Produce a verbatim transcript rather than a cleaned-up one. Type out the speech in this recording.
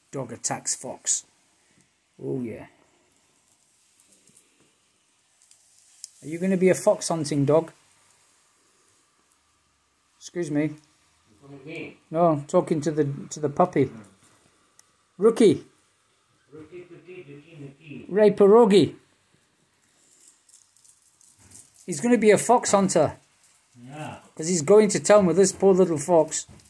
Dog attacks fox. Oh yeah. Are you going to be a fox hunting dog? Excuse me. No, I'm talking to the to the puppy. Rookie. Ray Pierogi. He's going to be a fox hunter. Yeah. Because he's going to town with this poor little fox.